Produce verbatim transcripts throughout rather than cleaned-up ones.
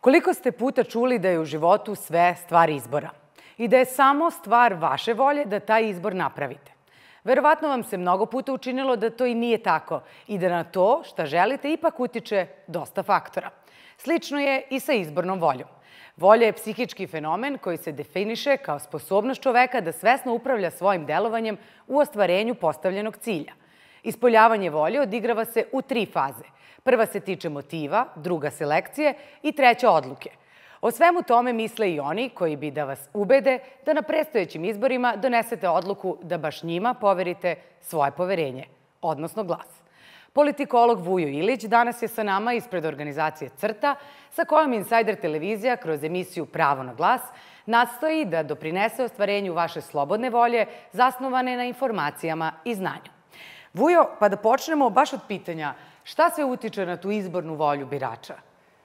Koliko ste puta čuli da je u životu sve stvar izbora i da je samo stvar vaše volje da taj izbor napravite? Verovatno vam se mnogo puta učinilo da to i nije tako i da na to šta želite ipak utiče dosta faktora. Slično je i sa izbornom voljom. Volja je psihički fenomen koji se definiše kao sposobnost čoveka da svesno upravlja svojim delovanjem u ostvarenju postavljenog cilja. Ispoljavanje volje odigrava se u tri faze. Prva se tiče motiva, druga selekcije i treća odluke. O svemu tome misle i oni koji bi da vas ubede da na predstojećim izborima donesete odluku da baš njima poverite svoje poverenje, odnosno glas. Politikolog Vujo Ilić danas je sa nama ispred organizacije CRTA, sa kojom Insajder televizija kroz emisiju Pravo na glas nastoji da doprinese ostvarenju vaše slobodne volje zasnovane na informacijama i znanju. Vujo, pa da počnemo baš od pitanja šta sve utiče na tu izbornu volju birača?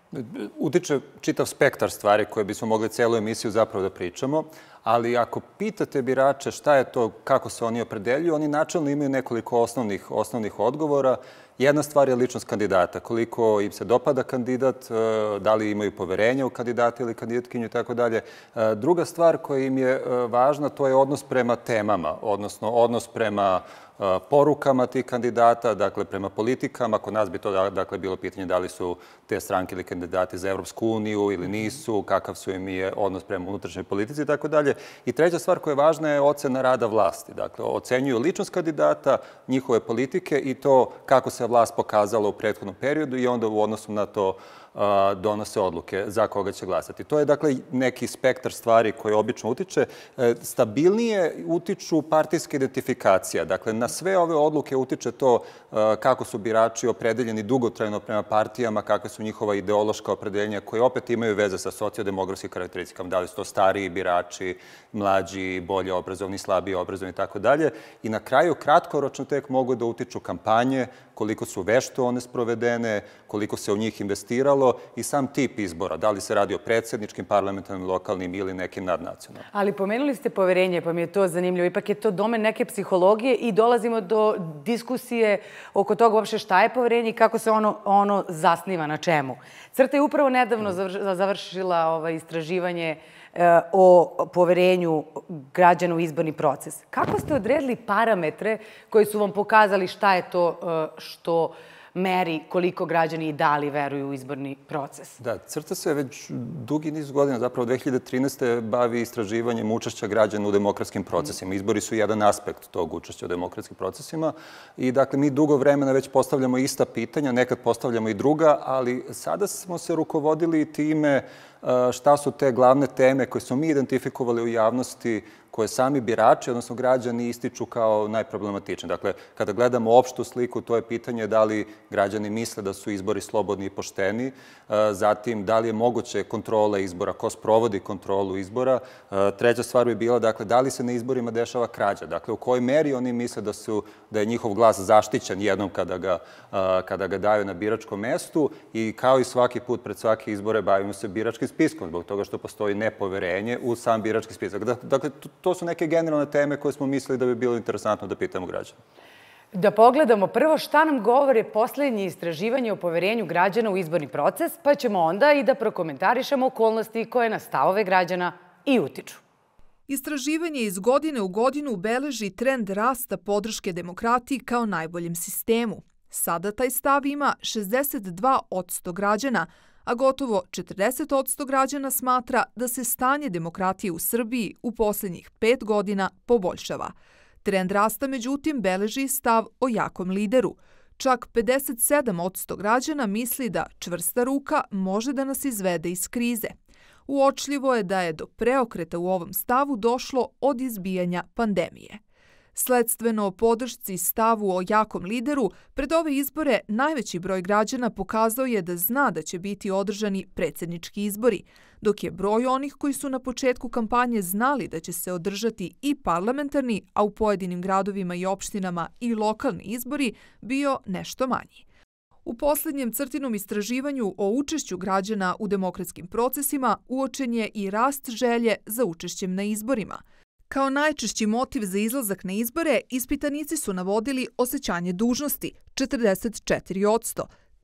Utiče čitav spektar stvari koje bismo mogli celu emisiju zapravo da pričamo, ali ako pitate birače šta je to, kako se oni opredeljuju, oni načelno imaju nekoliko osnovnih, osnovnih odgovora. Jedna stvar je ličnost kandidata, koliko im se dopada kandidat, da li imaju poverenje u kandidata ili kandidatkinju i tako dalje. Druga stvar koja im je važna, to je odnos prema temama, odnosno odnos prema porukama tih kandidata, dakle prema politikama. Kod nas bi to dakle bilo pitanje da li su te stranke ili kandidati za Evropsku uniju ili nisu, kakav su im je odnos prema unutrašnjoj politici i tako dalje. I treća stvar koja je važna je ocena rada vlasti. Dakle, ocenjuju ličnost kandidata, njihove politike i to kako se vlast pokazala u prethodnom periodu i onda u odnosu na to donose odluke za koga će glasati. To je dakle neki spektar stvari koje obično utiče. Stabilnije utiču partijska identifikacija. Dakle, na sve ove odluke utiče to kako su birači opredeljeni dugotrajno prema partijama, kakve su njihova ideološka opredeljenja koje opet imaju veze sa sociodemografskim karakteristikama. Da li su to stariji birači, mlađi, bolje obrazovni, slabije obrazovni i tako dalje. I na kraju kratkoročno tek mogu da utiču kampanje, koliko su vešto one sprovedene, koliko se u njih investiralo i sam tip izbora, da li se radi o predsjedničkim, parlamentarnim, lokalnim ili nekim nadnacionalnim. Ali pomenuli ste poverenje, pa mi je to zanimljivo. Ipak je to domen neke psihologije i dolazimo do diskusije oko toga uopšte šta je poverenje i kako se ono, ono zasniva, na čemu. CRTA je upravo nedavno završila istraživanje o poverenju građana u izborni proces. Kako ste odredili parametre koji su vam pokazali šta je to što meri koliko građani i da li veruju u izborni proces? Da, CRTA se već dugi niz godina, zapravo dve hiljade trinaeste. bavi istraživanjem učešća građana u demokratskim procesima. Izbori su jedan aspekt tog učešća u demokratskim procesima i dakle mi dugo vremena već postavljamo ista pitanja, nekad postavljamo i druga, ali sada smo se rukovodili time šta su te glavne teme koje smo mi identifikovali u javnosti, koje sami birači, odnosno građani, ističu kao najproblematične. Dakle, kada gledamo opštu sliku, to je pitanje da li građani misle da su izbori slobodni i pošteni, zatim da li je moguće kontrola izbora, ko sprovodi kontrolu izbora. Treća stvar bi bila, dakle, da li se na izborima dešava krađa, dakle, u kojoj meri oni misle da su, da je njihov glas zaštićen jednom kada ga, kada ga daju na biračkom mestu i kao i svaki put pred svake izbore bavimo se biračkim spiskom, zbog toga što postoji nepoverenje u sam birački spisak. Dakle, to su neke generalne teme koje smo mislili da bi bilo interesantno da pitamo građana. Da pogledamo prvo šta nam govore poslednje istraživanje o poverenju građana u izborni proces, pa ćemo onda i da prokomentarišemo okolnosti koje na stavove građana i utiču. Istraživanje iz godine u godinu beleži trend rasta podrške demokratiji kao najboljem sistemu. Sada taj stav ima šezdeset dva posto građana, a gotovo četrdeset posto građana smatra da se stanje demokratije u Srbiji u poslednjih pet godina poboljšava. Trend rasta, međutim, beleži stav o jakom lideru. Čak pedeset sedam posto građana misli da čvrsta ruka može da nas izvede iz krize. Uočljivo je da je do preokreta u ovom stavu došlo od izbijanja pandemije. Sledstveno o podršci i stavu o jakom lideru, pred ove izbore najveći broj građana pokazao je da zna da će biti održani predsjednički izbori, dok je broj onih koji su na početku kampanje znali da će se održati i parlamentarni, a u pojedinim gradovima i opštinama i lokalni izbori, bio nešto manji. U poslednjem CRTinom istraživanju o učešću građana u demokratskim procesima uočen je i rast želje za učešćem na izborima. Kao najčešći motiv za izlazak na izbore, ispitanici su navodili osjećanje dužnosti, četrdeset četiri posto,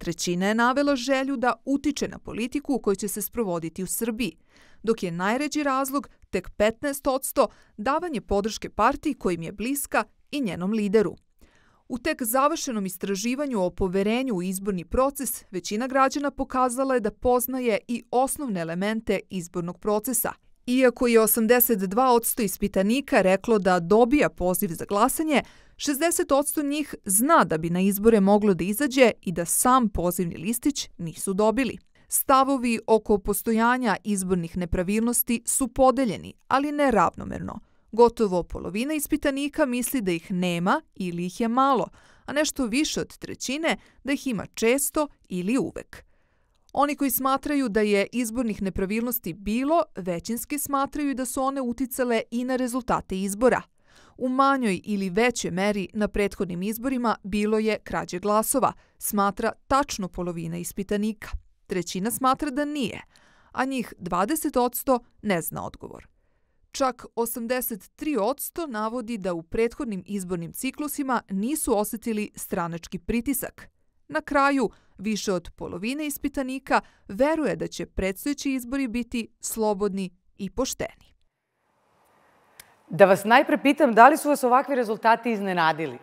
Trećina je navela želju da utiče na politiku koji će se sprovoditi u Srbiji, dok je najređi razlog, tek petnaest posto, davanje podrške partiji kojim je bliska i njenom lideru. U tek završenom istraživanju o poverenju u izborni proces, većina građana pokazala je da poznaje i osnovne elemente izbornog procesa. Iako je osamdeset dva posto ispitanika reklo da dobija poziv za glasanje, šezdeset posto njih zna da bi na izbore moglo da izađe i da sam pozivni listić nisu dobili. Stavovi oko postojanja izbornih nepravilnosti su podeljeni, ali ne ravnomerno. Gotovo polovina ispitanika misli da ih nema ili ih je malo, a nešto više od trećine da ih ima često ili uvek. Oni koji smatraju da je izbornih nepravilnosti bilo, većinski smatraju da su one uticale i na rezultate izbora. U manjoj ili većoj meri na prethodnim izborima bilo je krađe glasova, smatra tačno polovina ispitanika. Trećina smatra da nije, a njih dvadeset posto ne zna odgovor. Čak osamdeset tri posto navodi da u prethodnim izbornim ciklusima nisu osetili stranački pritisak. Na kraju, više od polovine ispitanika veruje da će predstojeći izbori biti slobodni i pošteni. Da vas najpre pitam, da li su vas ovakvi rezultati iznenadili?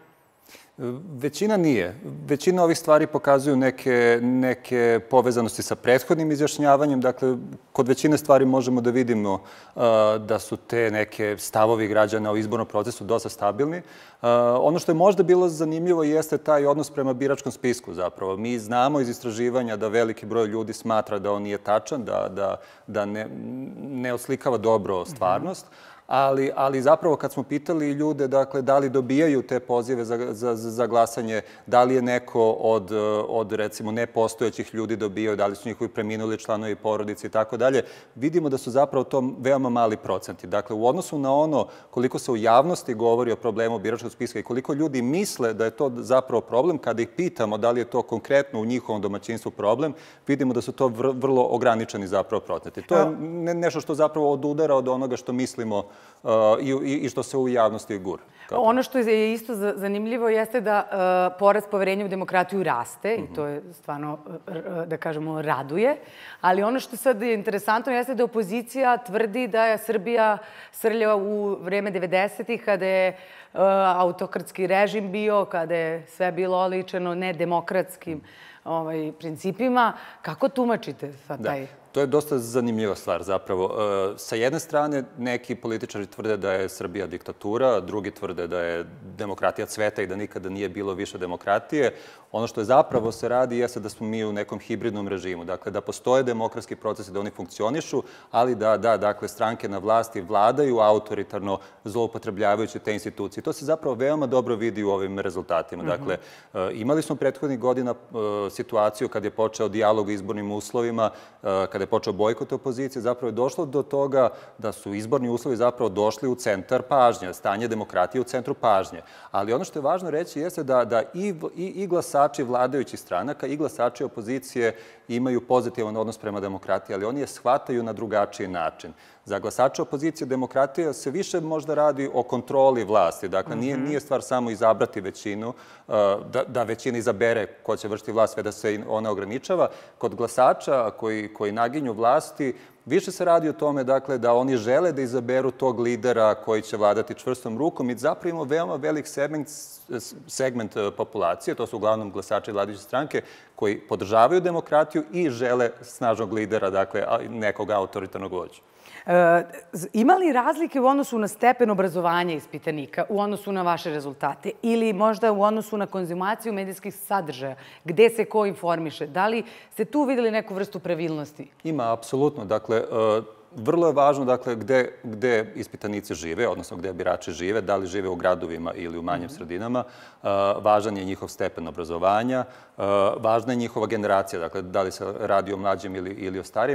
Većina nije. Većina ovih stvari pokazuju neke, neke povezanosti sa prethodnim izjašnjavanjem. Dakle, kod većine stvari možemo da vidimo uh, da su te neke stavovi građana o izbornom procesu dosta stabilni. Uh, ono što je možda bilo zanimljivo jeste taj odnos prema biračkom spisku zapravo. Mi znamo iz istraživanja da veliki broj ljudi smatra da on nije tačan, da, da, da ne, ne oslikava dobro stvarnost. Mm-hmm. Ali, ali zapravo kad smo pitali ljude, dakle, da li dobijaju te pozive za, za, za glasanje, da li je neko od, od recimo, nepostojećih ljudi dobio, da li su njihovi preminuli članovi porodice i tako dalje, vidimo da su zapravo to veoma mali procenti. Dakle, u odnosu na ono koliko se u javnosti govori o problemu biračkog spiska i koliko ljudi misle da je to zapravo problem, kada ih pitamo da li je to konkretno u njihovom domaćinstvu problem, vidimo da su to vrlo ograničeni zapravo procenti. To je nešto što zapravo odudara od onoga što mislimo Uh, i, i što se u javnosti gura. Ono što je isto zanimljivo jeste da uh, porast poverenja u demokratiju raste mm-hmm. i to je stvarno, uh, da kažemo, raduje. Ali ono što sad je interesantno jeste da opozicija tvrdi da je Srbija srljala u vreme devedesetih kada je uh, autokratski režim bio, kada je sve bilo oličeno nedemokratskim ovaj, principima. Kako tumačite sad taj... Da. To je dosta zanimljiva stvar zapravo. Sa jedne strane, neki političari tvrde da je Srbija diktatura, drugi tvrde da je demokratija cveta i da nikada nije bilo više demokratije. Ono što je zapravo se radi jeste da smo mi u nekom hibridnom režimu. Dakle, da postoje demokratski procesi, da oni funkcionišu, ali da, da, dakle, stranke na vlasti vladaju autoritarno zloupotrebljavajući te institucije. To se zapravo veoma dobro vidi u ovim rezultatima. Dakle, imali smo prethodnih godina situaciju kad je počeo dijalog o izbornim uslovima, kad je počeo bojkot opozicije, zapravo je došlo do toga da su izborni uslovi zapravo došli u centar pažnje, stanje demokratije u centru pažnje. Ali ono što je važno reći jeste da, da i, i, i glasači vladajućih stranaka i glasači opozicije imaju pozitivan odnos prema demokratiji, ali oni je shvataju na drugačiji način. Za glasače opozicije demokratija se više možda radi o kontroli vlasti. Dakle, nije, nije stvar samo izabrati većinu, da, da većina izabere ko će vršiti vlast, sve da se ona ograničava. Kod glasača koji, koji naginju vlasti, više se radi o tome, dakle, da oni žele da izaberu tog lidera koji će vladati čvrstom rukom i zapravo imamo veoma velik segment, segment populacije, to su uglavnom glasači vladajuće stranke, koji podržavaju demokratiju i žele snažnog lidera, dakle, nekog autoritarnog vođa. E, ima li razlike u odnosu na stepen obrazovanja ispitanika, u odnosu na vaše rezultate ili možda u odnosu na konzumaciju medijskih sadržaja, gde se ko informiše? Da li ste tu videli neku vrstu pravilnosti? Ima, apsolutno. Dakle, vrlo je važno dakle, gde, gde ispitanici žive, odnosno gde birači žive, da li žive u gradovima ili u manjim sredinama. Važan je njihov stepen obrazovanja, važna je njihova generacija, dakle, da li se radi o mlađim ili, ili o starijim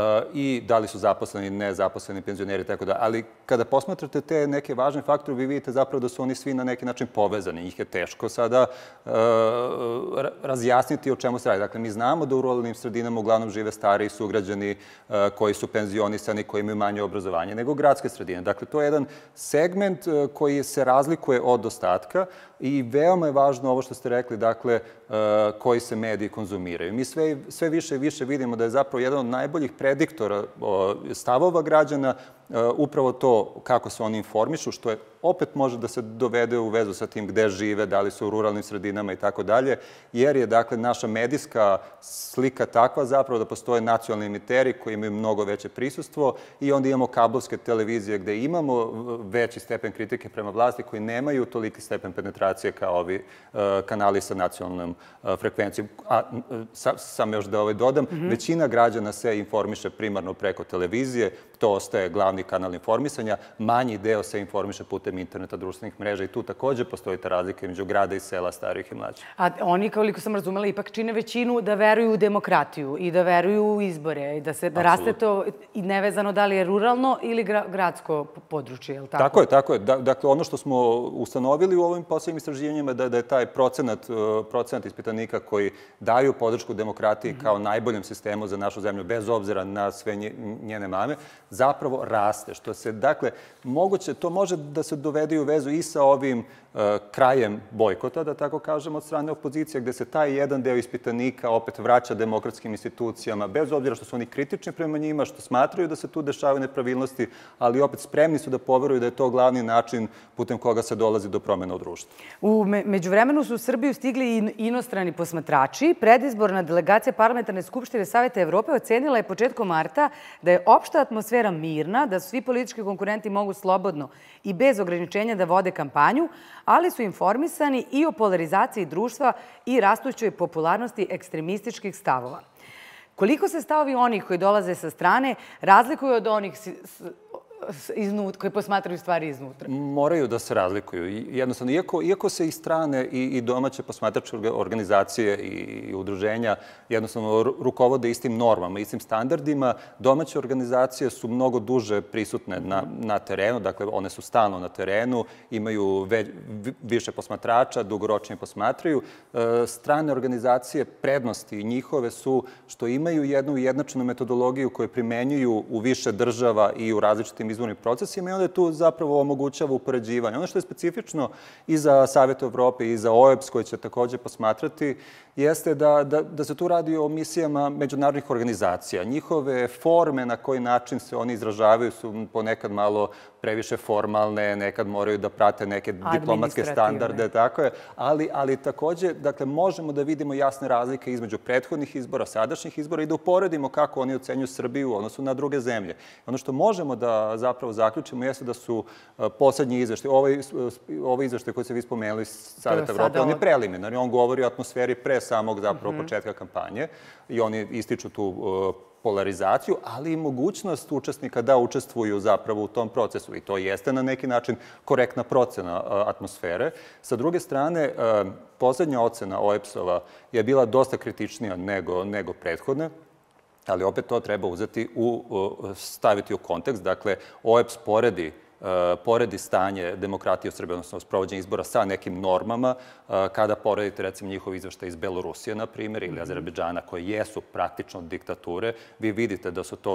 i da li su zaposleni, nezaposleni, penzioneri, tako da. Ali kada posmatrate te neke važne faktore, vi vidite zapravo da su oni svi na neki način povezani. Njih je teško sada razjasniti o čemu se radi. Dakle, mi znamo da u ruralnim sredinama uglavnom žive stariji sugrađani koji su penzionisani, informisani, koji imaju manje obrazovanje, nego gradske sredine. Dakle, to je jedan segment koji se razlikuje od ostatka i veoma je važno ovo što ste rekli, dakle, koji se mediji konzumiraju. Mi sve, sve više i više vidimo da je zapravo jedan od najboljih prediktora stavova građana upravo to kako se oni informišu, što je opet može da se dovede u vezu sa tim gde žive, da li su u ruralnim sredinama i tako dalje, jer je, dakle, naša medijska slika takva zapravo da postoje nacionalni emiteri koji imaju mnogo veće prisustvo i onda imamo kablovske televizije gde imamo veći stepen kritike prema vlasti koji nemaju toliki stepen penetracije kao ovi kanali sa nacionalnom frekvencijom. A sam još da ovaj dodam, većina građana se informiše primarno preko televizije, to ostaje glavni kanal informisanja, manji deo se informiše putem interneta, društvenih mreža i tu takođe postoji ta razlika među grada i sela, starijih i mlađih. A oni, koliko sam razumela, ipak čine većinu da veruju u demokratiju i da veruju u izbore i da se da raste to i nevezano da li je ruralno ili gradsko područje, je li tako? Tako je, tako je. Dakle, ono što smo ustanovili u ovim poslednjim istraživanjima da je taj procenat ispitanika koji daju podršku demokratiji kao najboljem sistemu za našu zemlju, bez obzira na sve njene mame, zapravo raste. Što se, dakle, moguće, to može da se dovede u vezu i sa ovim krajem bojkota, da tako kažem, od strane opozicije, gde se taj jedan deo ispitanika opet vraća demokratskim institucijama, bez obzira što su oni kritični prema njima, što smatraju da se tu dešavaju nepravilnosti, ali opet spremni su da poveruju da je to glavni način putem koga se dolazi do promena u društvu. U međuvremenu su u Srbiju stigli i inostrani posmatrači. Predizborna delegacija Parlamentarne skupštine Saveta Evrope ocenila je početkom marta da je opšta atmosfera mirna, da svi politički konkurenti mogu slobodno i bez ograničenja da vode kampanju, ali su informisani i o polarizaciji društva i rastućoj popularnosti ekstremističkih stavova. Koliko se stavovi onih koji dolaze sa strane razlikuju od onih koji posmatraju stvari iznutra? Moraju da se razlikuju. Jednostavno, iako se i strane i domaće posmatračke organizacije i udruženja jednostavno rukovode istim normama, istim standardima, domaće organizacije su mnogo duže prisutne na terenu, dakle, one su stalno na terenu, imaju više posmatrača, dugoročnije posmatraju. Strane organizacije, prednosti njihove su što imaju jednu ujednačenu metodologiju koju primenjuju u više država i u različitim izbornim procesima i onda je tu zapravo omogućava upoređivanje. Ono što je specifično i za Savet Evrope i za O E B S koji će takođe posmatrati jeste da se tu radi o misijama međunarodnih organizacija. Njihove forme na koji način se oni izražavaju su ponekad malo previše formalne, nekad moraju da prate neke diplomatske standarde, tako je, ali takođe, dakle, možemo da vidimo jasne razlike između prethodnih izbora, sadašnjih izbora i da uporedimo kako oni ocenjuju Srbiju u odnosu na druge zemlje. Ono što možemo da zapravo zaključimo jeste da su poslednji izveštaj, ovaj izveštaj koji ste vi spomenuli, Savet Evrope, on je preliminarni, on govori o atmosferi pre samog zapravo početka kampanje i oni ističu tu polarizaciju, ali i mogućnost učesnika da učestvuju zapravo u tom procesu i to jeste na neki način korektna procena atmosfere. Sa druge strane, poslednja ocena O E B S-ova je bila dosta kritičnija nego prethodne, ali opet to treba uzeti staviti u kontekst. Dakle, O E B S poredi poredi stanje demokratije u Srbiji, odnosno sprovođenje izbora sa nekim normama, kada poredite, recimo, njihov izveštaj iz Belorusije, na primjer, ili Azerbejdžana, koje jesu praktično diktature, vi vidite da su to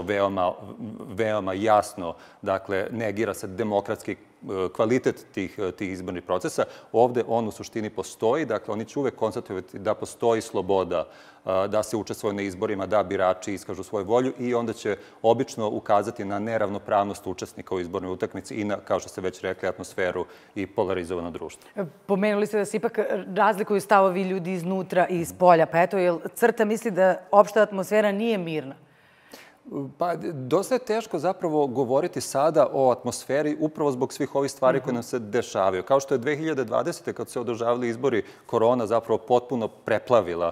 veoma jasno, dakle, negira se demokratski kvalitet tih izbornih procesa. Ovde on u suštini postoji, dakle, oni će uvek konstatovati da postoji sloboda da se učestvuje na izborima, da birači iskažu svoju volju i onda će obično ukazati na neravnopravnost učesnika u izbornoj utakmici i na, kao što ste već rekli, atmosferu i polarizovano društvo. Pomenuli ste da se ipak razlikuju stavovi ljudi iznutra i iz polja, pa eto, jel CRTA misli da opšta atmosfera nije mirna? Pa, dosta je teško zapravo govoriti sada o atmosferi upravo zbog svih ovih stvari koje nam se dešavaju. Kao što je dve hiljade dvadesete. kad se održavali izbori, korona zapravo potpuno preplavila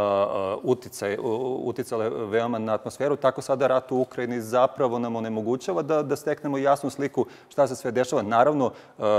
uticala veoma na atmosferu, tako sada rat u Ukrajini zapravo nam onemogućava da steknemo jasnu sliku šta se sve dešava. Naravno,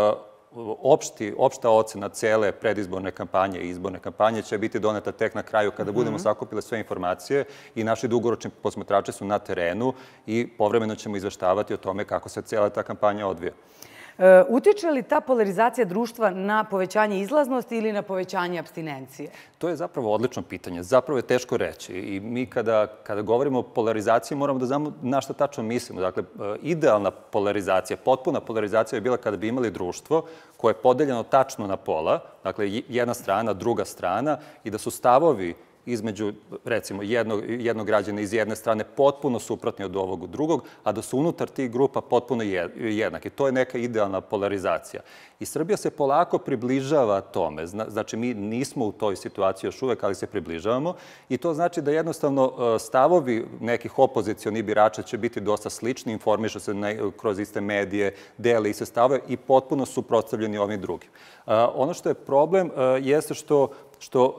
opšta ocena cele predizborne kampanje i izborne kampanje će biti doneta tek na kraju kada budemo sakupile sve informacije i naši dugoročni posmatrači su na terenu i povremeno ćemo izveštavati o tome kako se cela ta kampanja odvija. Utiče li ta polarizacija društva na povećanje izlaznosti ili na povećanje apstinencije? To je zapravo odlično pitanje. Zapravo je teško reći. I mi kada, kada govorimo o polarizaciji moramo da znamo na šta tačno mislimo. Dakle, idealna polarizacija, potpuna polarizacija je bila kada bi imali društvo koje je podeljeno tačno na pola, dakle jedna strana, druga strana, i da su stavovi između, recimo, jednog, jednog građana iz jedne strane potpuno suprotni od ovog drugog, a da su unutar tih grupa potpuno jednaki. To je neka idealna polarizacija. I Srbija se polako približava tome. Znači, mi nismo u toj situaciji još uvek, ali se približavamo. I to znači da jednostavno stavovi nekih opozicionih birača će biti dosta slični, informišu se kroz iste medije, dele iste stavove i potpuno su suprotstavljeni ovim drugim. Ono što je problem jeste što što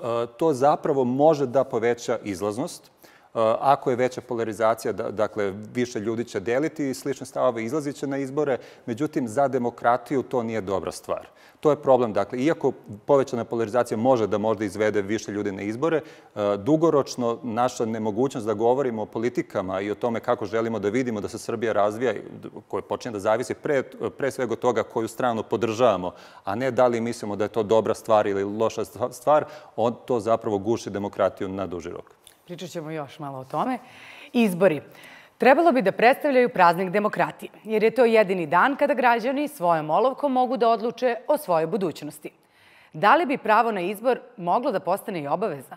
to zapravo može da poveća izlaznost. Ako je veća polarizacija, dakle, više ljudi će deliti i slične stavove, izlazit će na izbore, međutim, za demokratiju to nije dobra stvar. To je problem. Dakle, iako povećana polarizacija može da možda izvede više ljudi na izbore, dugoročno naša nemogućnost da govorimo o politikama i o tome kako želimo da vidimo da se Srbija razvija, koje počinje da zavisi pre, pre svega od toga koju stranu podržavamo, a ne da li mislimo da je to dobra stvar ili loša stvar, on to zapravo guši demokratiju na duži rok. Pričat ćemo još malo o tome. Izbori. Trebalo bi da predstavljaju praznik demokratije, jer je to jedini dan kada građani svojom olovkom mogu da odluče o svojoj budućnosti. Da li bi pravo na izbor moglo da postane i obaveza?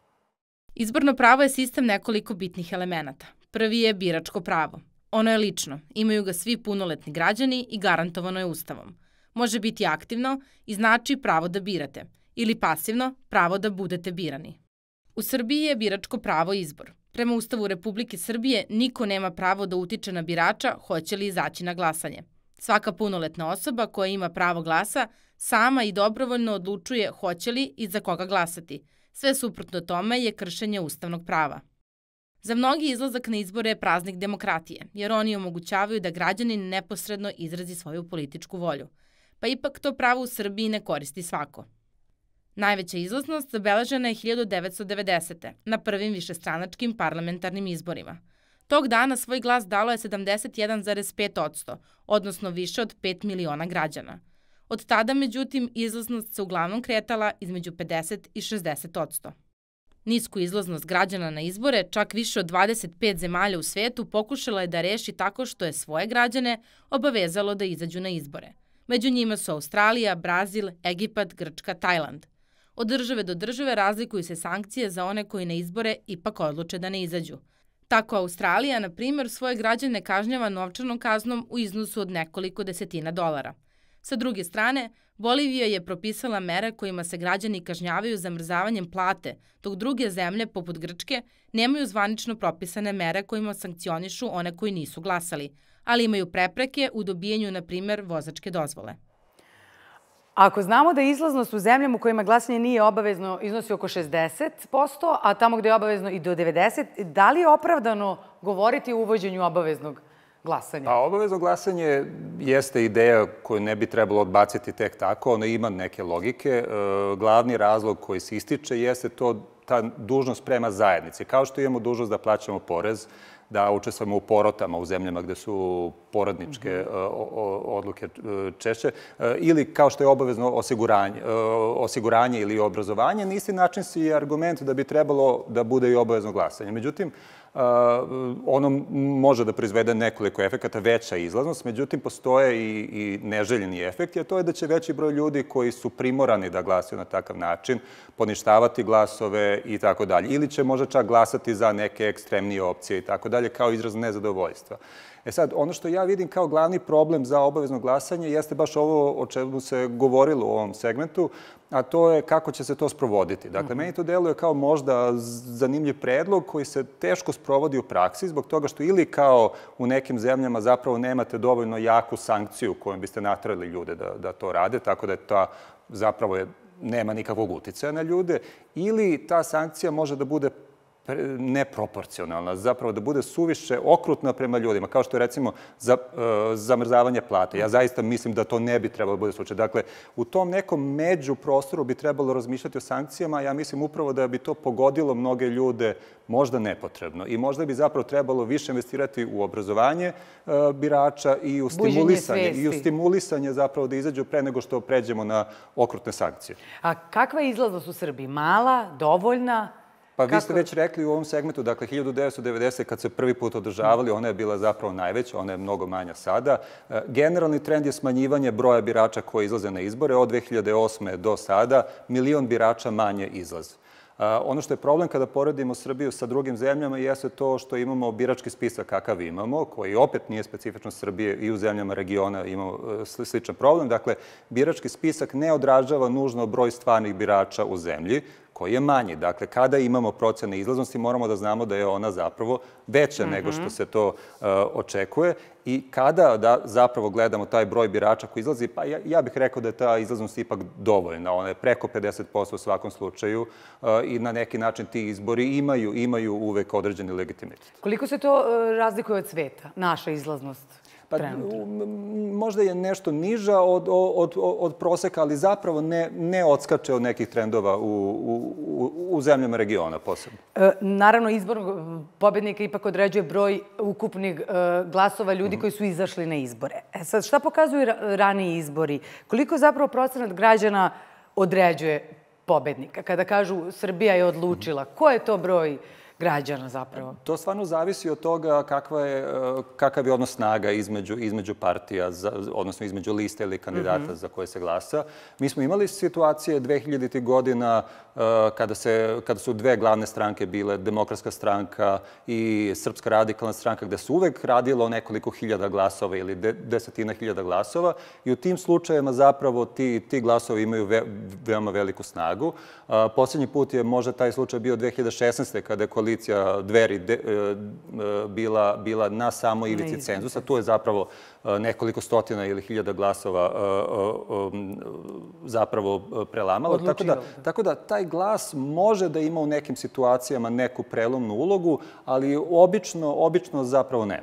Izborno pravo je sistem nekoliko bitnih elemenata. Prvi je biračko pravo. Ono je lično, imaju ga svi punoletni građani i garantovano je Ustavom. Može biti aktivno i znači pravo da birate, ili pasivno pravo da budete birani. U Srbiji je biračko pravo izbor. Prema Ustavu Republike Srbije niko nema pravo da utiče na birača hoće li izaći na glasanje. Svaka punoletna osoba koja ima pravo glasa sama i dobrovoljno odlučuje hoće li i za koga glasati. Sve suprotno tome je kršenje ustavnog prava. Za mnogi izlazak na izbore je praznik demokratije, jer oni omogućavaju da građanin neposredno izrazi svoju političku volju. Pa ipak to pravo u Srbiji ne koristi svako. Najveća izlaznost zabeležena je hiljadu devetsto devedesete. na prvim višestranačkim parlamentarnim izborima. Tog dana svoj glas dalo je sedamdeset jedan zarez pet posto, odnosno više od pet miliona građana. Od tada, međutim, izlaznost se uglavnom kretala između pedeset i šezdeset posto. Nisku izlaznost građana na izbore, čak više od dvadeset pet zemalja u svetu pokušala je da reši tako što je svoje građane obavezalo da izađu na izbore. Među njima su Australija, Brazil, Egipat, Grčka, Tajland. Od države do države razlikuju se sankcije za one koji na izbore ipak odluče da ne izađu. Tako Australija, na primjer, svoje građane kažnjava novčanom kaznom u iznosu od nekoliko desetina dolara. Sa druge strane, Bolivija je propisala mere kojima se građani kažnjavaju zamrzavanjem plate, dok druge zemlje, poput Grčke, nemaju zvanično propisane mere kojima sankcionišu one koji nisu glasali, ali imaju prepreke u dobijanju, na primjer, vozačke dozvole. Ako znamo da izlaznost u zemljama u kojima glasanje nije obavezno iznosi oko šezdeset posto, a tamo gde je obavezno i do devedeset posto, da li je opravdano govoriti o uvođenju obaveznog glasanja? Pa obavezno glasanje jeste ideja koju ne bi trebalo odbaciti tek tako. Ona ima neke logike. Glavni razlog koji se ističe jeste to ta dužnost prema zajednici. Kao što imamo dužnost da plaćamo porez, da učestvujemo u porotama u zemljama gde su porodničke odluke češće, ili kao što je obavezno osiguranje, osiguranje ili obrazovanje, na isti način si argument da bi trebalo da bude i obavezno glasanje. Međutim, ono može da proizvede nekoliko efekata, veća izlaznost, međutim, postoje i neželjeni efekti, a to je da će veći broj ljudi koji su primorani da glasaju na takav način, poništavati glasove i tako dalje. Ili će možda čak glasati za neke ekstremnije opcije i tako dalje, kao izraz nezadovoljstva. E sad, ono što ja vidim kao glavni problem za obavezno glasanje jeste baš ovo o čemu se govorilo u ovom segmentu, a to je kako će se to sprovoditi. Dakle, meni to deluje kao možda zanimljiv predlog koji se teško sprovodi u praksi zbog toga što ili kao u nekim zemljama zapravo nemate dovoljno jaku sankciju kojom biste naterali ljude da to rade, tako da je ta zapravo nema nikakvog uticaja na ljude, ili ta sankcija može da bude neproporcionalna, zapravo da bude suviše okrutna prema ljudima, kao što je recimo za, uh, zamrzavanje plate. Ja zaista mislim da to ne bi trebalo da bude slučaj. Dakle, u tom nekom među prostoru bi trebalo razmišljati o sankcijama, ja mislim upravo da bi to pogodilo mnoge ljude možda nepotrebno i možda bi zapravo trebalo više investirati u obrazovanje uh, birača i u stimulisanje, i u stimulisanje zapravo da izađu pre nego što pređemo na okrutne sankcije. A kakva je izlaznost u Srbiji? Mala, dovoljna? Pa vi ste već rekli u ovom segmentu, dakle, hiljadu devetsto devedesete kad se prvi put održavali, ona je bila zapravo najveća, ona je mnogo manja sada. Generalni trend je smanjivanje broja birača koji izlaze na izbore. Od dve hiljade osme do sada milion birača manje izlaze. Ono što je problem kada poredimo Srbiju sa drugim zemljama jeste to što imamo birački spisak kakav imamo, koji opet nije specifično Srbije, i u zemljama regiona imamo sličan problem. Dakle, birački spisak ne odražava nužno broj stvarnih birača u zemlji, koji je manji. Dakle, kada imamo procene izlaznosti, moramo da znamo da je ona zapravo veća nego što se to uh, očekuje. I kada da zapravo gledamo taj broj birača koji izlazi, pa ja, ja bih rekao da je ta izlaznost ipak dovoljna. Ona je preko pedeset posto u svakom slučaju uh, i na neki način ti izbori imaju, imaju uvek određeni legitimitet. Koliko se to uh, razlikuje od sveta, naša izlaznost? Pa, možda je nešto niža od, od, od proseka, ali zapravo ne, ne odskače od nekih trendova u, u, u zemljama regiona posebno. E, naravno, izbor pobednika ipak određuje broj ukupnih e, glasova ljudi mm-hmm. koji su izašli na izbore. E sad, šta pokazuju raniji izbori? Koliko zapravo procenat građana određuje pobednika? Kada kažu Srbija je odlučila, ko je to broj građana zapravo? To stvarno zavisi od toga kakva je, kakav je odnos snaga između, između partija, za, odnosno između liste ili kandidata mm-hmm. za koje se glasa. Mi smo imali situacije dvehiljaditih godina kada, se, kada su dve glavne stranke bile Demokratska stranka i Srpska radikalna stranka, gde su uvek radilo nekoliko hiljada glasova ili de, desetina hiljada glasova i u tim slučajevima zapravo ti, ti glasovi imaju ve, veoma veliku snagu. Poslednji put je možda taj slučaj bio dve hiljade šesnaeste kada je koalicija Dveri de, bila, bila na samo ivici cenzusa. Tu je zapravo nekoliko stotina ili hiljada glasova zapravo prelamalo. Tako da, tako da taj glas može da ima u nekim situacijama neku prelomnu ulogu, ali obično, obično zapravo ne.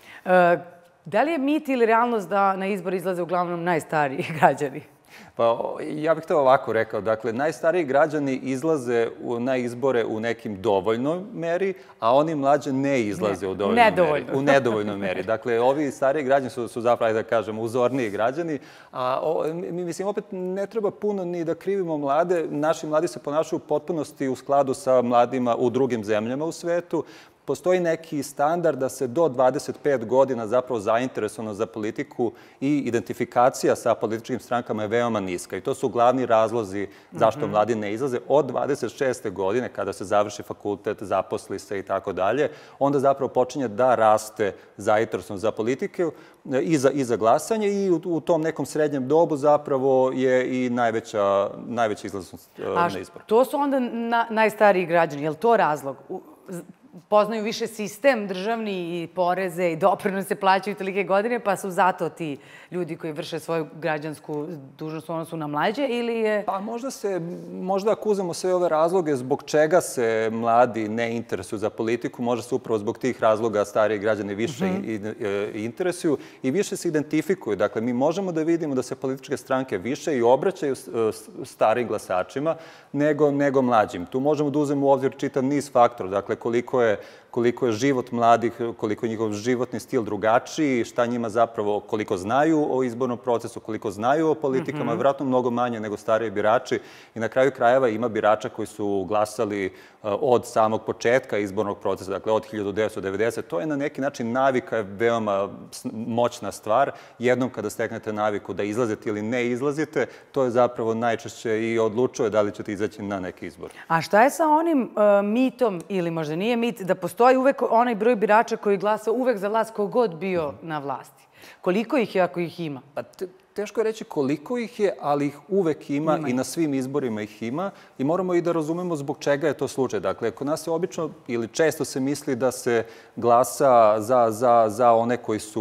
E, da li je mit ili realnost da na izbor izlaze uglavnom najstariji građani? Pa ja bih to ovako rekao. Dakle, najstariji građani izlaze na izbore u nekim dovoljnoj meri, a oni mlađe ne izlaze ne, u dovoljnoj nedovoljno. meri. U nedovoljnoj meri. Dakle, ovi stariji građani su, su zapravo, da kažem, uzorniji građani. A o, mi, mislim, opet ne treba puno ni da krivimo mlade. Naši mladi se ponašaju u potpunosti u skladu sa mladima u drugim zemljama u svetu. Postoji neki standard da se do dvadeset pet godina zapravo zainteresovano za politiku i identifikacija sa političkim strankama je veoma niska. I to su glavni razlozi zašto mm-hmm. mladi ne izlaze. Od dvadeset šeste godine, kada se završi fakultet, zaposli se i tako dalje, onda zapravo počinje da raste zainteresovanost za politiku i za, i za glasanje i u, u tom nekom srednjem dobu zapravo je i najveća, najveća izlaznost uh, na izbor. A to su onda na, najstariji građani. Je li to razlog? U, poznaju više sistem državni i poreze i doprinose plaćaju tolike godine, pa su zato ti ljudi koji vrše svoju građansku dužnost u odnosu na mlađe, ili je... Pa možda se, možda ako uzmemo sve ove razloge zbog čega se mladi ne interesuju za politiku, možda se upravo zbog tih razloga stariji građani više mm-hmm. interesuju i više se identifikuju. Dakle, mi možemo da vidimo da se političke stranke više i obraćaju starijim glasačima nego, nego mlađim. Tu možemo da uzmemo u obzir čitav niz faktora, dakle, koliko je koliko je život mladih, koliko je njihov životni stil drugačiji, šta njima zapravo, koliko znaju o izbornom procesu, koliko znaju o politikama, mm-hmm. vjerojatno mnogo manje nego stariji birači. I na kraju krajeva ima birača koji su glasali od samog početka izbornog procesa, dakle od hiljadu devetsto devedesete. To je na neki način navika, je veoma moćna stvar. Jednom kada steknete naviku da izlazite ili ne izlazite, to je zapravo najčešće i odlučuje da li ćete izaći na neki izbor. A šta je sa onim uh, mitom, ili možda nije mit, da postoji uvek onaj broj birača koji glasa uvek za vlast kogod bio na vlasti? Koliko ih je ako ih ima? Pa te, teško je reći koliko ih je, ali ih uvek ima, ima i na svim izborima ih ima i moramo i da razumemo zbog čega je to slučaj. Dakle, kod nas se obično ili često se misli da se glasa za, za, za one koji su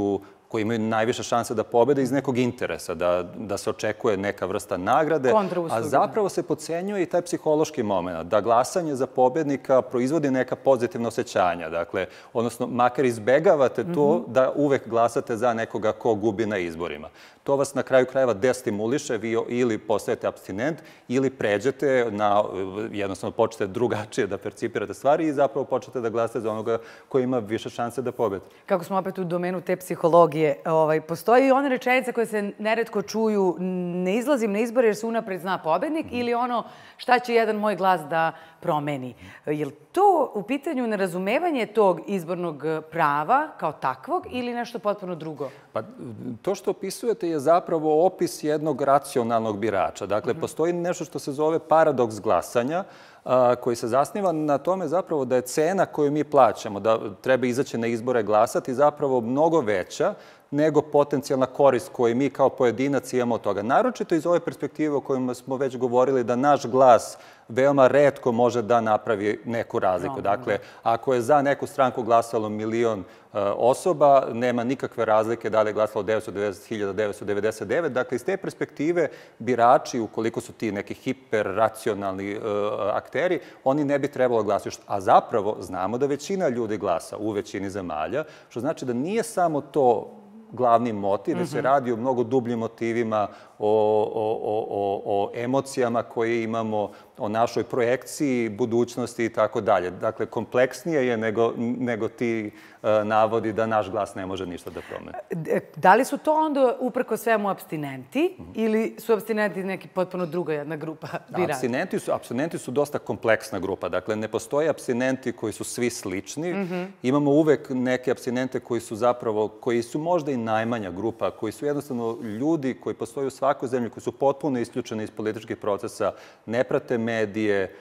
koji imaju najviše šanse da pobede iz nekog interesa, da, da se očekuje neka vrsta nagrade, a zapravo se podcenjuje i taj psihološki moment, da glasanje za pobednika proizvodi neka pozitivna osjećanja. Dakle, odnosno, makar izbegavate to mm-hmm. da uvek glasate za nekoga ko gubi na izborima. To vas na kraju krajeva destimuliše, vi ili postajete apstinent ili pređete na, jednostavno počnete drugačije da percipirate stvari i zapravo počnete da glasate za onoga koji ima više šanse da pobedi. Kako smo opet u domenu te psihologije, ovaj, postoji i one rečenice koje se neretko čuju, ne izlazim na izbore jer se unapred zna pobednik, mm. ili ono šta će jedan moj glas da promeni. Je li to u pitanju nerazumevanje tog izbornog prava kao takvog ili nešto potpuno drugo? Pa to što opisujete je zapravo opis jednog racionalnog birača. Dakle, mm-hmm. postoji nešto što se zove paradoks glasanja, a, koji se zasniva na tome zapravo da je cena koju mi plaćamo, da treba izaći na izbore glasati, zapravo mnogo veća nego potencijalna korist koju mi kao pojedinac imamo od toga. Naročito iz ove perspektive o kojima smo već govorili da naš glas veoma retko može da napravi neku razliku. No, dakle, ako je za neku stranku glasalo milion uh, osoba, nema nikakve razlike da li je glasalo devetsto devedeset hiljada devetsto devedeset devet. Dakle, iz te perspektive birači, ukoliko su ti neki hiperracionalni uh, akteri, oni ne bi trebalo glasati. A zapravo znamo da većina ljudi glasa u većini zemalja, što znači da nije samo to glavni motiv, već se radi o mnogo dubljim motivima, o, o, o, o emocijama koje imamo, o našoj projekciji, budućnosti i tako dalje. Dakle, kompleksnije je nego, nego ti uh, navodi da naš glas ne može ništa da promeni. Da li su to onda uprko svemu apstinenti mm-hmm. ili su apstinenti neki potpuno druga jedna grupa birača? Apstinenti su, apstinenti su dosta kompleksna grupa. Dakle, ne postoje apstinenti koji su svi slični. Mm-hmm. Imamo uvek neke apstinente koji su zapravo, koji su možda i najmanja grupa, koji su jednostavno ljudi koji postoje u svakoj zemlji, koji su potpuno isključeni iz političkih procesa, ne prate medije,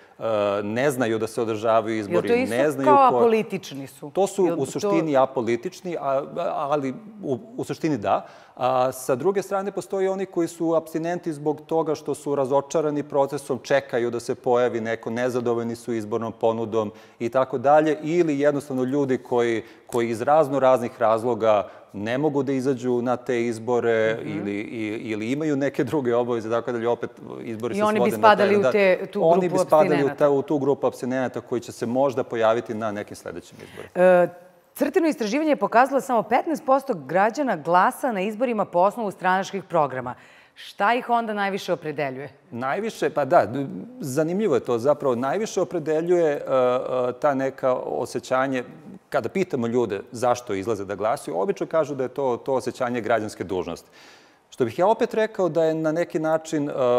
ne znaju da se održavaju izbori, ne znaju... Jel to isto kao apolitični su? To su u suštini apolitični, ali u suštini da. A sa druge strane postoji oni koji su apstinenti zbog toga što su razočarani procesom, čekaju da se pojavi neko, nezadovoljni su izbornom ponudom i tako dalje, ili jednostavno ljudi koji, koji iz razno raznih razloga ne mogu da izađu na te izbore mm-hmm. ili, ili imaju neke druge obaveze, tako dalje, opet izbori se svode na taj... I oni bi spadali u te, tu grupu Oni bi spadali u, ta, u tu grupu apstinenata koji će se možda pojaviti na nekim sledećim izborima. E, Crteno istraživanje je pokazalo samo petnaest posto građana glasa na izborima po osnovu stranačkih programa. Šta ih onda najviše opredeljuje? Najviše, pa da, zanimljivo je to zapravo. Najviše opredeljuje uh, uh, ta neka osjećanje, kada pitamo ljude zašto izlaze da glasuju, obično kažu da je to, to osjećanje građanske dužnosti. Što bih ja opet rekao da je na neki način uh, uh,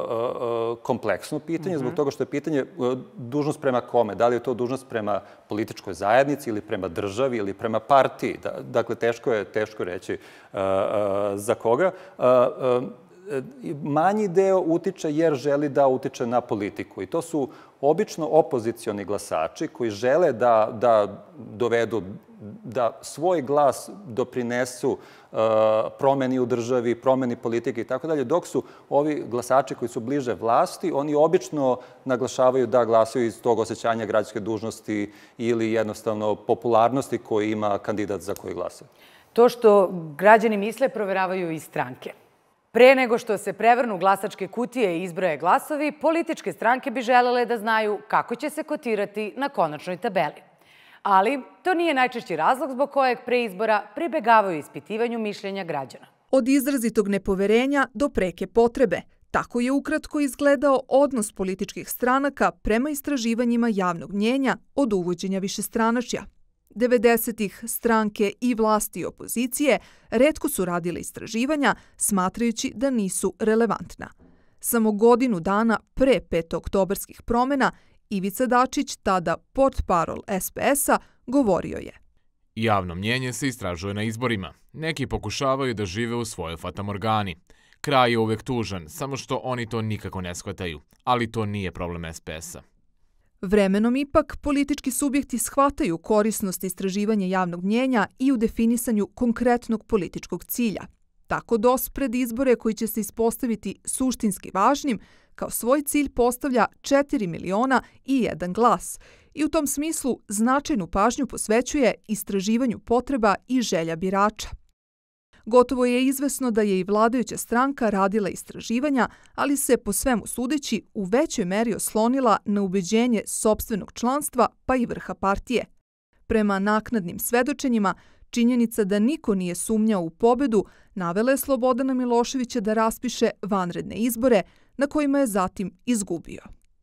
uh, kompleksno pitanje, mm-hmm. zbog toga što je pitanje uh, dužnost prema kome. Da li je to dužnost prema političkoj zajednici ili prema državi ili prema partiji. Da, dakle, teško je, teško reći uh, uh, za koga. Uh, uh, manji deo utiče jer želi da utiče na politiku. I to su obično opozicioni glasači koji žele da, da dovedu, da svoj glas doprinesu uh, promeni u državi, promeni politike i tako dalje, dok su ovi glasači koji su bliže vlasti, oni obično naglašavaju da glasaju iz tog osjećanja građanske dužnosti ili jednostavno popularnosti koji ima kandidat za koji glasa. To što građani misle proveravaju i stranke. Pre nego što se prevrnu glasačke kutije i izbroje glasovi, političke stranke bi želele da znaju kako će se kotirati na konačnoj tabeli. Ali to nije najčešći razlog zbog kojeg pre izbora pribegavaju ispitivanju mišljenja građana. Od izrazitog nepoverenja do preke potrebe. Tako je ukratko izgledao odnos političkih stranaka prema istraživanjima javnog mnjenja od uvođenja višestranačja. devedesetih stranke i vlasti i opozicije retko su radile istraživanja, smatrajući da nisu relevantna. Samo godinu dana pre petooktobarskih promjena Ivica Dačić, tada portparol es pe es-a, govorio je: Javno mnjenje se istražuje na izborima. Neki pokušavaju da žive u svojoj fatamorgani. Kraj je uvek tužan, samo što oni to nikako ne shvataju. Ali to nije problem es pe es-a. Vremenom ipak politički subjekti shvataju korisnost istraživanja javnog mnjenja i u definisanju konkretnog političkog cilja. Tako D O S pred izbore koji će se ispostaviti suštinski važnim, kao svoj cilj postavlja četiri miliona i jedan glas i u tom smislu značajnu pažnju posvećuje istraživanju potreba i želja birača. Gotovo je izvesno da je i vladajuća stranka radila istraživanja, ali se po svemu sudeći u većoj meri oslonila na ubeđenje sopstvenog članstva pa i vrha partije. Prema naknadnim svedočenjima, činjenica da niko nije sumnjao u pobedu navela je Slobodana Miloševića da raspiše vanredne izbore, na kojima je zatim izgubio.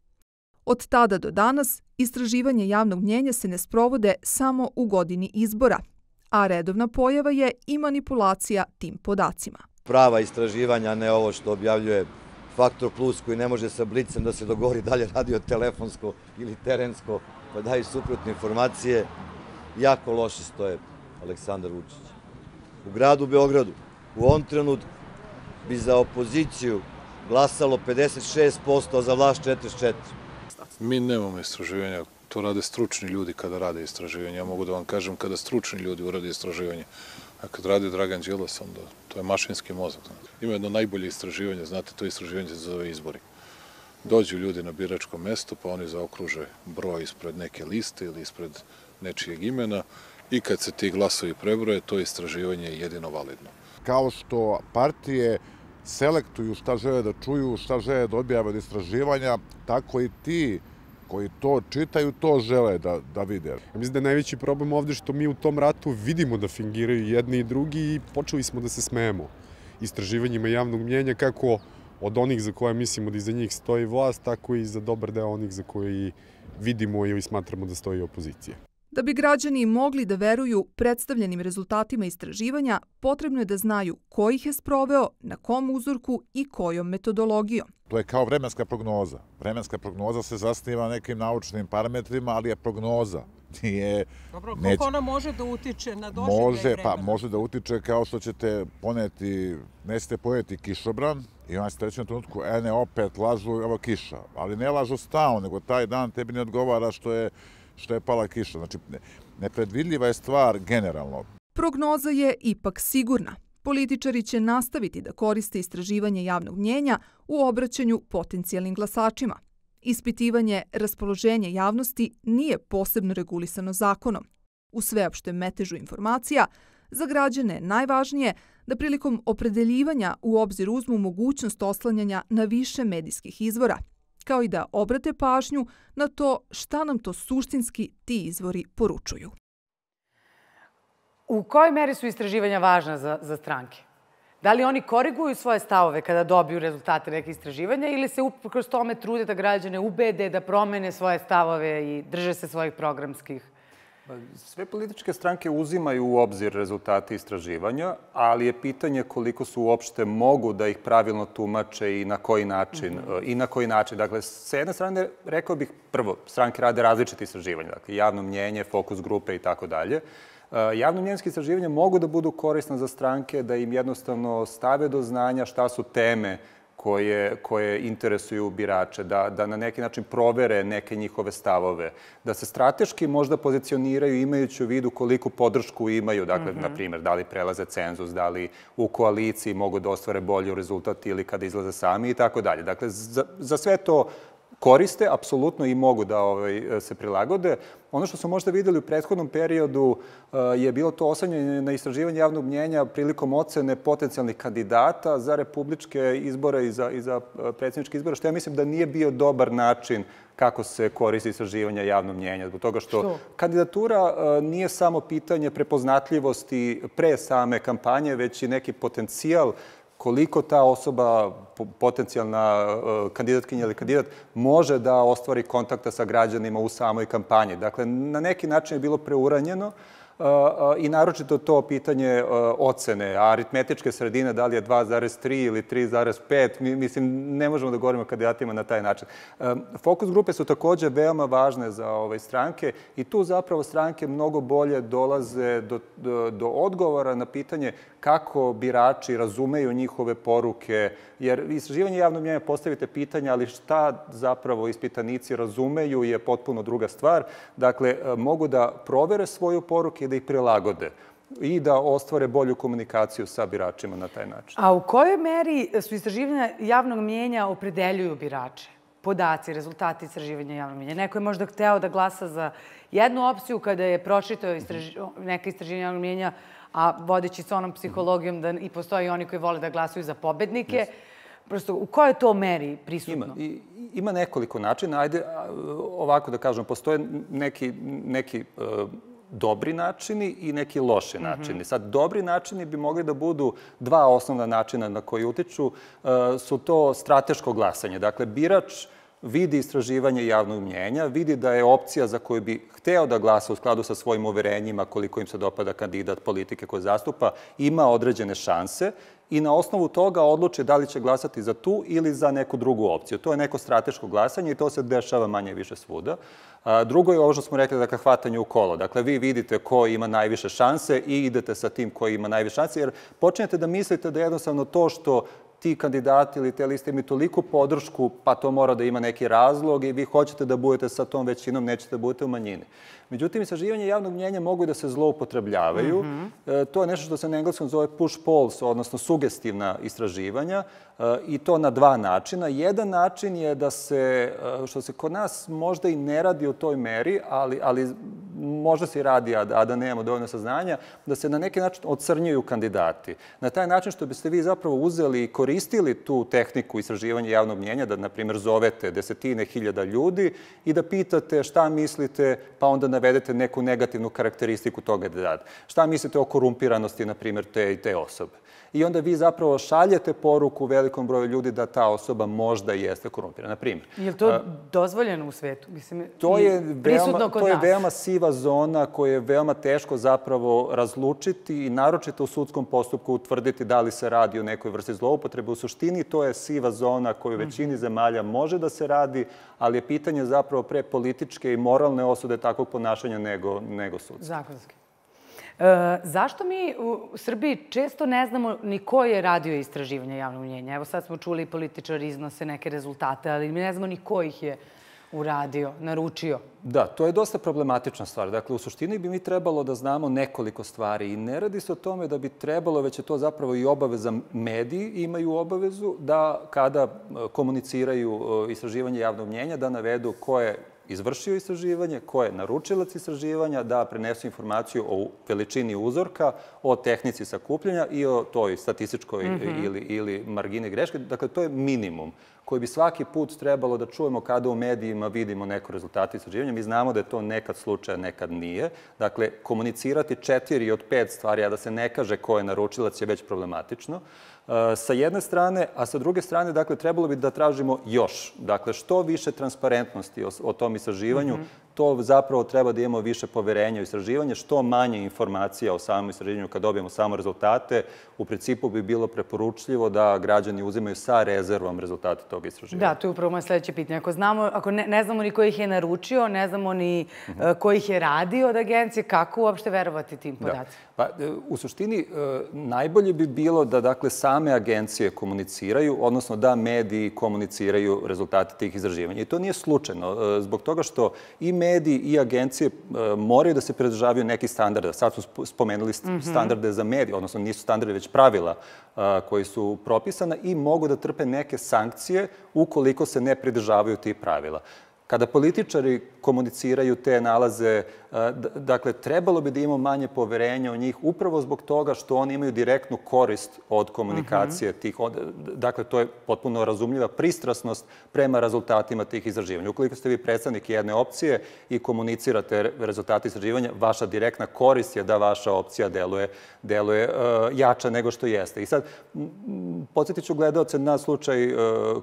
Od tada do danas istraživanje javnog mnjenja se ne sprovode samo u godini izbora, a redovna pojava je i manipulacija tim podacima. Prava istraživanja, ne ovo što objavljuje Faktor Plus, koji ne može sa blicem da se dogovori dalje radio telefonsko ili terensko, pa daju suprotne informacije, jako loše stoje Aleksandar Vučić. U gradu Beogradu u ovom trenutku bi za opoziciju glasalo pedeset šest posto, a za vlast četrdeset četiri posto. Mi nemamo istraživanja, to rade stručni ljudi kada rade istraživanja. Ja mogu da vam kažem kada stručni ljudi urade istraživanje, a kad radi Dragan Đilas, onda to je mašinski mozak. Ima jedno najbolje istraživanje, znate, to istraživanje se zove izbori. Dođu ljudi na biračko mesto, pa oni zaokruže broj ispred neke liste ili ispred nečijeg imena i kad se ti glasovi prebroje, to istraživanje je jedino validno. Kao što partije selektuju šta žele da čuju, šta žele da objave od istraživanja, tako i ti koji to čitaju, to žele da, da vide. Mislim da je najveći problem ovde što mi u tom ratu vidimo da fingiraju jedni i drugi i počeli smo da se smejemo istraživanjima javnog mnjenja, kako od onih za koje mislimo da iza njih stoji vlast, tako i za dobar deo onih za koji vidimo ili smatramo da stoji opozicija. Da bi građani mogli da veruju predstavljenim rezultatima istraživanja, potrebno je da znaju ko ih je sproveo, na kom uzorku i kojom metodologijom. To je kao vremenska prognoza. Vremenska prognoza se zasniva nekim naučnim parametrima, ali je prognoza. Nije, Dobro, kako ona može da utiče na doživljaj može, vremena? Pa, može da utiče kao što ćete poneti, nećete poneti kišobran i onda ćete reći na trenutku, e ne, opet lažu, evo kiša. Ali ne lažu stalno, nego taj dan tebi ne odgovara što je što je pala kiša. Znači, nepredvidljiva je stvar generalno. Prognoza je ipak sigurna. Političari će nastaviti da koriste istraživanje javnog mnjenja u obraćanju potencijalnim glasačima. Ispitivanje raspoloženja javnosti nije posebno regulisano zakonom. U sveopštem metežu informacija, za građane je najvažnije da prilikom opredeljivanja u obzir uzmu mogućnost oslanjanja na više medijskih izvora, kao i da obrate pažnju na to šta nam to suštinski ti izvori poručuju. U kojoj meri su istraživanja važna za, za stranke? Da li oni koriguju svoje stavove kada dobiju rezultate nekih istraživanja ili se uprkos tome trude da građane ubede da promene svoje stavove i drže se svojih programskih? Sve političke stranke uzimaju u obzir rezultate istraživanja, ali je pitanje koliko su uopšte mogu da ih pravilno tumače i na koji način. Mm-hmm. I na koji način. Dakle, s jedne strane, rekao bih, prvo, stranke rade različite istraživanja, dakle, javno mnjenje, fokus grupe i tako dalje. Javno mnjenjske istraživanja mogu da budu korisna za stranke, da im jednostavno stave do znanja šta su teme koje, koje interesuju birače, da, da na neki način provere neke njihove stavove, da se strateški možda pozicioniraju imajući u vidu koliko podršku imaju, dakle, mm-hmm. na primjer, da li prelaze cenzus, da li u koaliciji mogu da ostvare bolji rezultat ili kada izlaze sami i tako dalje. Dakle, za, za sve to koriste, apsolutno i mogu da ovaj, se prilagode. Ono što smo možda videli u prethodnom periodu je bilo to oslanjanje na istraživanje javnog mnjenja prilikom ocene potencijalnih kandidata za republičke izbore i za, i za predsjedničke izbore, što ja mislim da nije bio dobar način kako se koristi istraživanje javnog mnjenja. Zbog toga što, što? kandidatura nije samo pitanje prepoznatljivosti pre same kampanje, već i neki potencijal koliko ta osoba, potencijalna kandidatkinja ili kandidat, može da ostvari kontakta sa građanima u samoj kampanji. Dakle, na neki način je bilo preuranjeno i naročito to pitanje ocene, aritmetičke sredine, da li je dva zarez tri ili tri zarez pet, mislim, ne možemo da govorimo o kandidatima na taj način. Fokus grupe su takođe veoma važne za ove stranke i tu zapravo stranke mnogo bolje dolaze do, do, do odgovora na pitanje kako birači razumeju njihove poruke, jer istraživanje javnog mnjenja postavite pitanja, ali šta zapravo ispitanici razumeju je potpuno druga stvar. Dakle, mogu da provere svoju poruku i da ih prilagode i da ostvare bolju komunikaciju sa biračima na taj način. A u kojoj meri su istraživanja javnog mnjenja opredeljuju birače? podaci, rezultati istraživanja javnog mnjenja. Neko je možda hteo da glasa za jednu opciju kada je pročitao neka istraživanja javnog mnjenja, a vodeći se onom psihologijom da i postoji oni koji vole da glasaju za pobednike. Prosto, u kojoj to meri prisutno? Ima nekoliko načina. Ajde, ovako da kažem, postoje neki dobri načini i neki loši načini. Sad, dobri načini bi mogli da budu dva osnovna načina na koji utiču. Su to strateško glasanje. Dakle, birač vidi istraživanje javnog mnjenja, vidi da je opcija za koju bi hteo da glasa u skladu sa svojim uverenjima, koliko im se dopada kandidat politike koje zastupa, ima određene šanse i na osnovu toga odluče da li će glasati za tu ili za neku drugu opciju. To je neko strateško glasanje i to se dešava manje više svuda. Drugo je ovo što smo rekli, dakle, hvatanje u kolo. Dakle, vi vidite ko ima najviše šanse i idete sa tim koji ima najviše šanse, jer počinjete da mislite da jednostavno to što ti kandidati ili te liste imaju toliko podršku, pa to mora da ima neki razlog i vi hoćete da budete sa tom većinom, nećete da budete u manjini. Međutim, istraživanje javnog mnjenja mogu da se zloupotrebljavaju. To je nešto što se na engleskom zove push polls, odnosno sugestivna istraživanja, i to na dva načina. Jedan način je da se, što se kod nas možda i ne radi u toj meri, ali možda se i radi, a da nemamo dovoljno saznanja, da se na neki način ocrnjuju kandidati. Na taj način što biste vi zapravo uzeli i koristili tu tehniku istraživanja javnog mnjenja, da, na primjer, zovete desetine hiljada ljudi i da pitate šta mislite, pa onda navedete neku negativnu karakteristiku toga kandidata. Šta mislite o korumpiranosti, na primjer, te i te osobe? I onda vi zapravo šaljete poruku velikom broju ljudi da ta osoba možda jeste korumpirana. Na primjer. Je li to dozvoljeno u svetu? To je veoma siva zona koju je veoma teško zapravo razlučiti i naročito u sudskom postupku utvrditi da li se radi o nekoj vrsti zloupotrebe. U suštini to je siva zona koju u većini zemalja može da se radi, ali je pitanje zapravo pre političke i moralne osude takvog ponašanja nego sudske. Zakonski. Zašto mi u Srbiji često ne znamo ni ko je radio istraživanje javnog mnjenja? Evo sad smo čuli političari iznose neke rezultate, ali mi ne znamo ni ko ih je uradio, naručio. Da, to je dosta problematična stvar. Dakle, u suštini bi mi trebalo da znamo nekoliko stvari i ne radi se o tome da bi trebalo, već je to zapravo i obaveza. Mediji imaju obavezu da kada komuniciraju istraživanje javnog mnjenja, da navedu ko je izvršio istraživanje, ko je naručilac istraživanja, da prenesu informaciju o veličini uzorka, o tehnici sakupljanja i o toj statističkoj ili margini greške. Dakle, to je minimum koji bi svaki put trebalo da čujemo kada u medijima vidimo neko rezultate istraživanja. Mi znamo da je to nekad slučaj, nekad nije. Dakle, komunicirati četiri od pet stvari, a da se ne kaže ko je naručilac, je već problematično. Sa jedne strane, a sa druge strane, dakle, trebalo bi da tražimo još. Dakle, što više transparentnosti o tom istraživanju, to zapravo treba da imamo više poverenja u istraživanje, što manje informacija o samom istraživanju kad dobijemo samo rezultate. U principu bi bilo preporučljivo da građani uzimaju sa rezervom rezultate tog istraživanja. Da, to je upravo moje sledeće pitanje. Ako znamo, ako ne znamo ni ko ih je naručio, ne znamo ni ko ih je radio od agencije, kako uopšte verovati tim podacima? Pa, u suštini, najbolje bi bilo da, dakle, same agencije komuniciraju, odnosno da mediji komuniciraju rezultate tih istraživanja. I to nije slučajno, zbog toga što i mediji i agencije moraju da se pridržavaju nekih standarda. Sad smo spomenuli standarde za medije, odnosno nisu standarde, već pravila koji su propisana i mogu da trpe neke sankcije ukoliko se ne pridržavaju tih pravila. Kada političari komuniciraju te nalaze, dakle, trebalo bi da imamo manje poverenja u njih upravo zbog toga što oni imaju direktnu korist od komunikacije tih. Dakle, to je potpuno razumljiva pristrasnost prema rezultatima tih istraživanja. Ukoliko ste vi predstavnik jedne opcije i komunicirate rezultate istraživanja, vaša direktna korist je da vaša opcija deluje jača nego što jeste. I sad, podsjetit ću gledalce na slučaj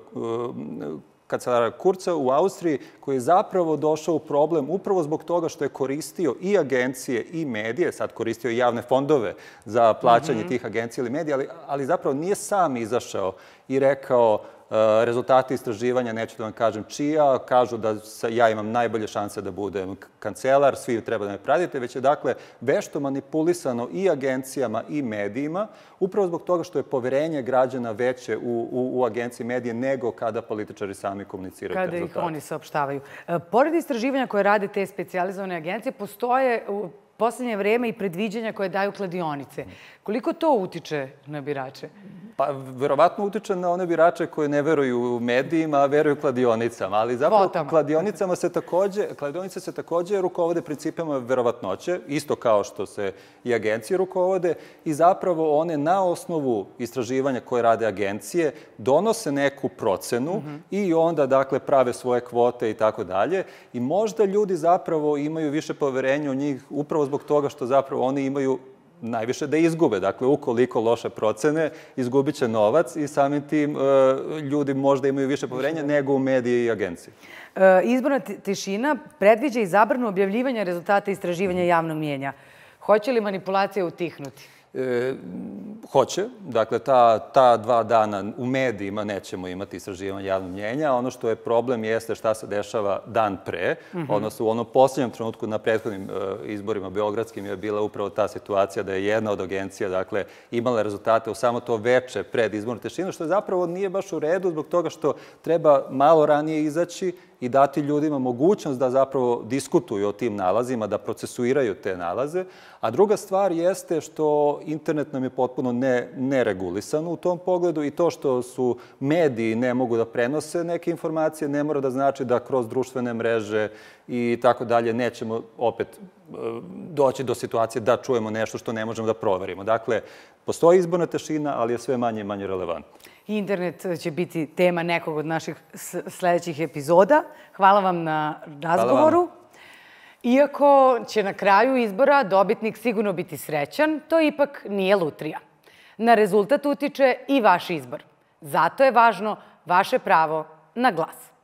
kancelara Kurza u Austriji, koji je zapravo došao u problem upravo zbog toga što je koristio i agencije i medije, sad koristio i javne fondove za plaćanje tih agencija ili medija, ali zapravo nije sam izašao i rekao rezultati istraživanja, neću da vam kažem čija, kažu da ja imam najbolje šanse da budem kancelar, svi treba da me pratite, već je, dakle, vešto manipulisano i agencijama i medijima, upravo zbog toga što je poverenje građana veće u agencije i medije nego kada političari sami komuniciraju te rezultate. Kada ih oni saopštavaju. Pored istraživanja koje rade te specijalizovane agencije, postoje u poslednje vreme i predviđanja koje daju kladionice. Koliko to utiče na birače? Pa, verovatno utiče na one birače koji ne veruju u medijima, a veruju kladionicama. Ali zapravo kladionicama se takođe, kladionice se takođe rukovode principima verovatnoće, isto kao što se i agencije rukovode, i zapravo one na osnovu istraživanja koje rade agencije donose neku procenu i onda, dakle, prave svoje kvote i tako dalje. I možda ljudi zapravo imaju više poverenja u njih upravo zbog toga što zapravo oni imaju najviše da izgube. Dakle, ukoliko loše procene, izgubit će novac i samim tim ljudi možda imaju više poverenja nego u medije i agencije. Izborna tišina predviđa i zabranu objavljivanja rezultata istraživanja javnog mnijenja. Hoće li manipulacija utihnuti? Hoće. Dakle, ta dva dana u medijima nećemo imati istraživanje javnog mnjenja. Ono što je problem jeste šta se dešava dan pre, odnosno u onom posljednjem trenutku na prethodnim izborima beogradskim je bila upravo ta situacija da je jedna od agencija, dakle, imala rezultate u samo to veče pred izbornu tišinu, što zapravo nije baš u redu zbog toga što treba malo ranije izaći i dati ljudima mogućnost da zapravo diskutuju o tim nalazima, da procesuiraju te nalaze. A druga stvar jeste što internet nam je potpuno neregulisan u tom pogledu i to što su mediji ne mogu da prenose neke informacije ne mora da znači da kroz društvene mreže i tako dalje nećemo opet doći do situacije da čujemo nešto što ne možemo da proverimo. Dakle, postoji izborna tišina, ali je sve manje i manje relevantno. Internet će biti tema nekog od naših sledećih epizoda. Hvala vam na razgovoru. Iako će na kraju izbora dobitnik sigurno biti srećan, to ipak nije lutrija. Na rezultat utiče i vaš izbor. Zato je važno vaše pravo na glas.